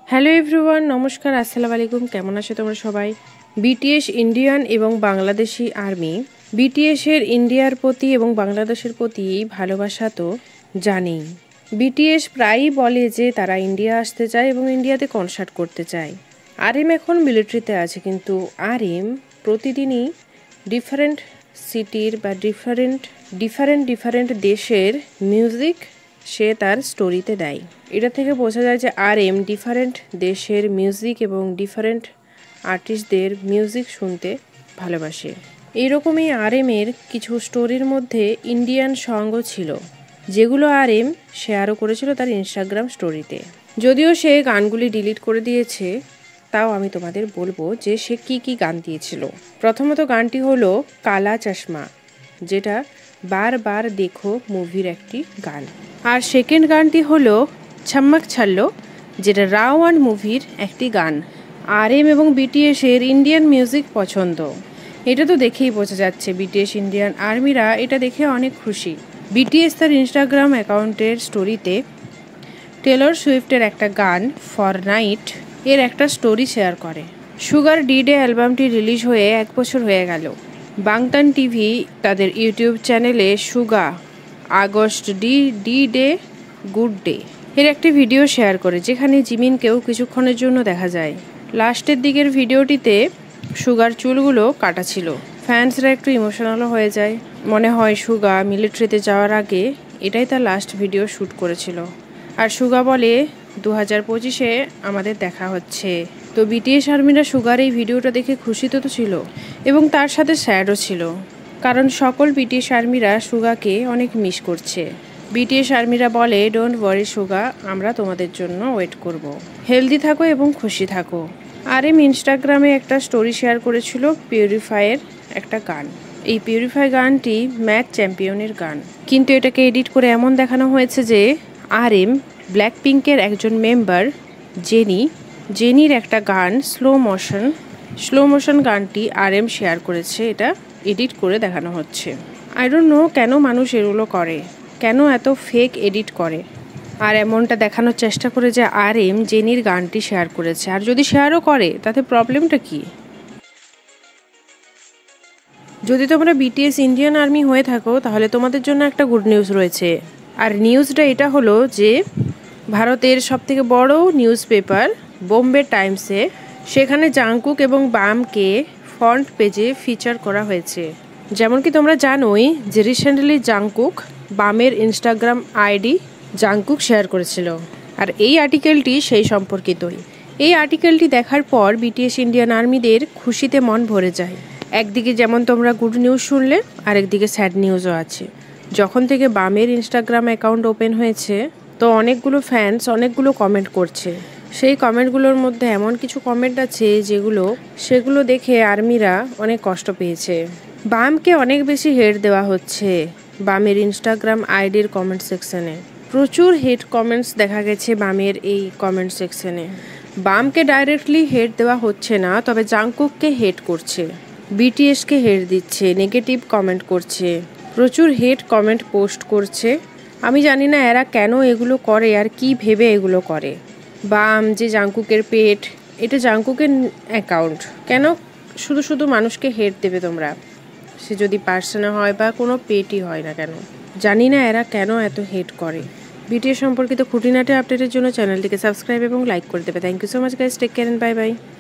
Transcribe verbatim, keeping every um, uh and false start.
Hello everyone, নমস্কার, আসসালামু আলাইকুম। কেমন আছো তোমরা সবাই? বিটিএস ইন্ডিয়ান এবং বাংলাদেশি আর্মি। বিটিএসের ইন্ডিয়ার প্রতি এবং বাংলাদেশের প্রতি ভালোবাসা তো জানেই। বিটিএস প্রায়ই বলে যে তারা ইন্ডিয়া আসতে চায় এবং ইন্ডিয়াতে কনসার্ট করতে চায়। আরএম এখন মিলিটারিতে আছে, কিন্তু আরএম প্রতিদিনই ডিফারেন্ট সিটির বা ডিফারেন্ট ডিফারেন্ট ডিফারেন্ট দেশের মিউজিক সে তার স্টোরিতে দেয়। এটা থেকে বোঝা যায় যে আরএম ডিফারেন্ট দেশের মিউজিক এবং ডিফারেন্ট আর্টিস্টদের মিউজিক শুনতে ভালোবাসে। এইরকমই আরএমের কিছু স্টোরির মধ্যে ইন্ডিয়ান সংও ছিল, যেগুলো আরএম শেয়ারও করেছিল তার ইনস্টাগ্রাম স্টোরিতে। যদিও সে গানগুলি ডিলিট করে দিয়েছে, তাও আমি তোমাদের বলবো যে সে কি কি গান দিয়েছিল। প্রথমত গানটি হলো কালা চশমা, যেটা বারবার দেখো মুভির একটি গান। আর সেকেন্ড গানটি হলো ছম্মক ছাল্লো, যেটা রাওয়ান মুভির একটি গান। আরএম এবং বিটিএস এর ইন্ডিয়ান মিউজিক পছন্দ, এটা তো দেখেই বোঝা যাচ্ছে। বিটিএস ইন্ডিয়ান আর্মিরা এটা দেখে অনেক খুশি। বিটিএস তার ইনস্টাগ্রাম অ্যাকাউন্টের স্টোরিতে টেলর সুইফটের একটা গান ফর নাইট এর একটা স্টোরি শেয়ার করে। সুগার ডি ডে অ্যালবামটি রিলিজ হয়ে এক বছর হয়ে গেল। বাংতান টিভি তাদের ইউটিউব চ্যানেলে Suga August D D Day good day এর একটি ভিডিও শেয়ার করে, যেখানে জিমিনকেও কিছুক্ষণের জন্য দেখা যায়। লাস্টের দিকের ভিডিওটিতে সুগার চুলগুলো কাটা ছিল। ফ্যান্সরা একটু ইমোশনালও হয়ে যায়। মনে হয় সুগা মিলিটারিতে যাওয়ার আগে এটাই তার লাস্ট ভিডিও শ্যুট করেছিল। আর সুগা বলে দু হাজার পঁচিশে আমাদের দেখা হচ্ছে। তো বিটিএস আর্মিরা সুগার এই ভিডিওটা দেখে খুশি তো ছিল, এবং তার সাথে স্যাডও ছিল, কারণ সকল বিটিএস আর্মিরা সুগাকে অনেক মিস করছে। বিটিএস আর্মিরা বলে, ডোন্ট ওয়ারি সুগা, আমরা তোমাদের জন্য ওয়েট করব। হেলদি থাকো এবং খুশি থাকো। আরএম ইনস্টাগ্রামে একটা স্টোরি শেয়ার করেছিল পিউরিফাইয়ের একটা গান। এই পিউরিফাই গানটি ম্যাচ চ্যাম্পিয়নের গান, কিন্তু এটাকে এডিট করে এমন দেখানো হয়েছে যে আরএম ব্ল্যাক পিঙ্কের একজন মেম্বার জেনি জেনির একটা গান স্লো মোশন স্লো মোশন গানটি আরএম শেয়ার করেছে। এটা এডিট করে দেখানো হচ্ছে। আই ডোন্ট নো কেন মানুষ এগুলো করে, কেন এত ফেক এডিট করে আর এমনটা দেখানোর চেষ্টা করে যে আরএম জেনির গানটি শেয়ার করেছে। আর যদি শেয়ারও করে তাতে প্রবলেমটা কি? যদি তোমরা বিটিএস ইন্ডিয়ান আর্মি হয়ে থাকো, তাহলে তোমাদের জন্য একটা গুড নিউজ রয়েছে। আর নিউজটা এটা হলো যে ভারতের সবথেকে বড় নিউজ পেপার বোম্বে টাইমসে সেখানে জাংকুক এবং বামকে ফ্রন্ট পেজে ফিচার করা হয়েছে। যেমন কি তোমরা জানোই যে রিসেন্টলি জাংকুক বামের ইনস্টাগ্রাম আইডি জাংকুক শেয়ার করেছিল, আর এই আর্টিকেলটি সেই সম্পর্কিতই। এই আর্টিকেলটি দেখার পর বিটিএস ইন্ডিয়ান আর্মিদের খুশিতে মন ভরে যায়। একদিকে যেমন তোমরা গুড নিউজ শুনলে, আরেকদিকে স্যাড নিউজও আছে। যখন থেকে বামের ইনস্টাগ্রাম অ্যাকাউন্ট ওপেন হয়েছে, তো অনেকগুলো ফ্যান্স অনেকগুলো কমেন্ট করছে। সেই কমেন্টগুলোর মধ্যে এমন কিছু কমেন্ট আছে যেগুলো সেগুলো দেখে আর্মিরা অনেক কষ্ট পেয়েছে। বামকে অনেক বেশি হেট দেওয়া হচ্ছে বামের ইনস্টাগ্রাম আইডির কমেন্ট সেকশনে। প্রচুর হেট কমেন্টস দেখা গেছে বামের এই কমেন্ট সেকশনে। বামকে ডাইরেক্টলি হেট দেওয়া হচ্ছে না, তবে জাংকুককে হেট করছে, বিটিএসকে হেট দিচ্ছে, নেগেটিভ কমেন্ট করছে, প্রচুর হেট কমেন্ট পোস্ট করছে। আমি জানি না এরা কেন এগুলো করে আর কি ভেবে এগুলো করে। বাম যে জাংকুকের পেট, এটা জাংকুকের অ্যাকাউন্ট, কেন শুধু শুধু মানুষকে হেট দেবে তোমরা? সে যদি পার্সনে হয় বা কোনো পেটই হয় না কেন, জানি না এরা কেন এত হেট করে। বিটিএস সম্পর্কিত খুঁটিনাটি আপডেটের জন্য চ্যানেলটিকে সাবস্ক্রাইব এবং লাইক করে দেবে। Thank you so much guys, take care and bye by.